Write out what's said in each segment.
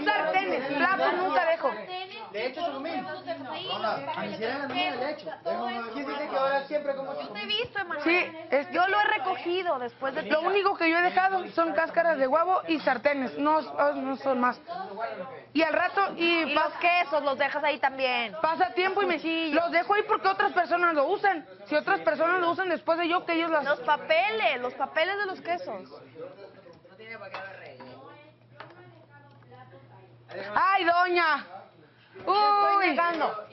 sartenes, platos nunca dejo. ¿Le echo chocomil? A mi sirena no le echo. ¿Quién dice que ahora siempre como chocomil? Te he visto, Emanuel. Sí, Yo lo he recogido después de... lo único que yo he dejado son cáscaras de huevo y sartenes, no son más. Y al rato, Y los quesos los dejas ahí también. pasa tiempo y los dejo ahí porque otras personas lo usan. Si otras personas lo usan después de yo, que ellos las... Los papeles de los quesos. ¡Ay, doña! Estoy ¡Uy! negando.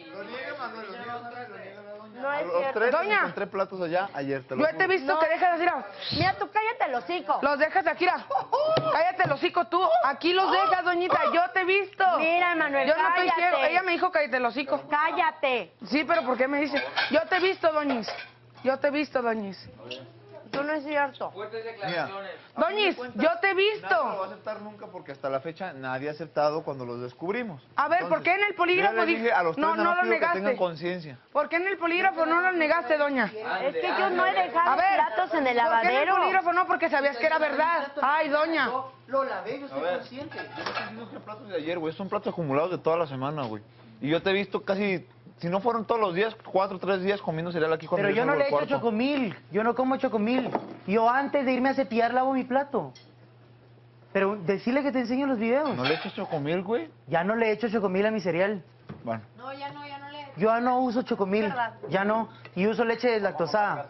No es Los cierto. tres Doña. encontré platos allá ayer, te lo Yo te he juro. visto que dejas así, mira. Mira, tú cállate el hocico. Los dejas aquí, mira. Cállate el hocico tú. Aquí los dejas, doñita. Yo te he visto. Mira, Emanuel, Yo no estoy cállate. ciego. Ella me dijo cállate el hocico. Cállate. Sí, pero ¿por qué me dice? Yo te he visto, doñis. Yo te he visto, doñis. Tú no es cierto. Mira, Doñis, yo te he nadie lo va a visto. aceptar nunca porque hasta la fecha nadie ha aceptado cuando los descubrimos. A ver, ¿por qué en el polígrafo yo les dije a los tres no nada más lo pido que tengan negaste? conciencia. ¿Por qué en el polígrafo no lo negaste, doña? Es que yo no he A dejado ver, platos en el ¿por qué en el lavadero. polígrafo no? Porque sabías que era verdad. Ay, doña. Yo lo lavé, yo A soy ver, consciente. yo te estoy diciendo que son platos de ayer, güey. Son platos acumulados de toda la semana, güey. Y yo te he visto casi, si no fueron todos los días, 4 o 3 días comiendo cereal aquí cuando Pero yo no salgo le del echo cuarto. chocomil, yo no como chocomil. Yo antes de irme a cepillar lavo mi plato. Pero decirle que te enseño los videos. ¿No le echas chocomil, güey? Ya no le echo chocomil a mi cereal. Bueno. No, ya no le... Yo ya no uso chocomil, ya no. Y uso leche deslactosada.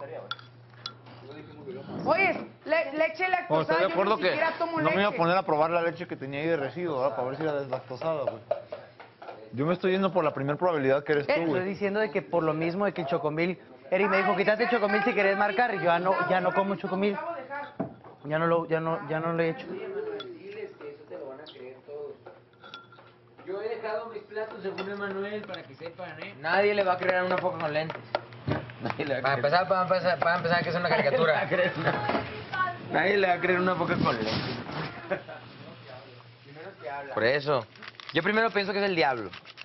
Oye, leche Bueno, lactosada, estoy de yo acuerdo ni que siquiera tomo no me iba a leche. poner a probar la leche que tenía ahí de residuo, ¿verdad? Para ver si era deslactosada, güey. Yo me estoy yendo por la primera probabilidad que eres tú, Estoy güey. diciendo de que por lo mismo de que el chocomil... Eric me dijo, quítate el chocomil si querés marcar. Y yo ya no como chocomil. Ya no le echo. Diles que eso te lo van a creer todos. Yo he dejado mis platos según Emanuel para que sepan, ¿eh? Nadie le va a creer a una foca con lentes. Nadie le va a creer. Para empezar que es una caricatura. Nadie le va a creer una foca con lentes. Por eso. Yo primero pienso que es el diablo.